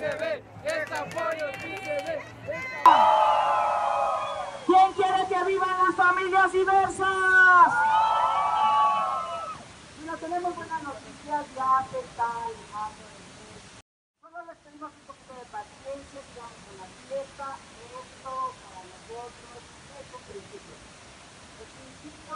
se ve, ese apoyo sí se ve. ¿Quién quiere que vivan las familias diversas? Bueno, tenemos buenas noticias, ya se está alejando el mes. Solo les pedimos un poquito de paciencia, sigamos con la fiesta. Esto para nosotros es un principio. El principio.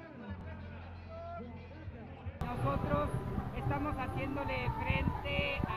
Nosotros estamos haciéndole frente a